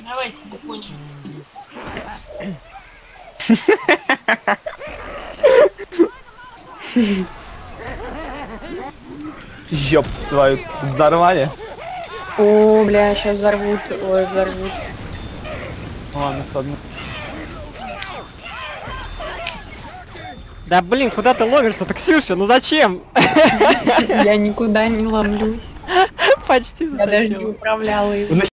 Давайте, понял. Ёб твою, взорвали? О, бля, сейчас взорвут. Ой, взорвут. Ладно, ладно. Да блин, куда ты ловишься-то, Ксюша? Ну зачем? Я никуда не ломлюсь. Почти Я даже не затащила. управляла его.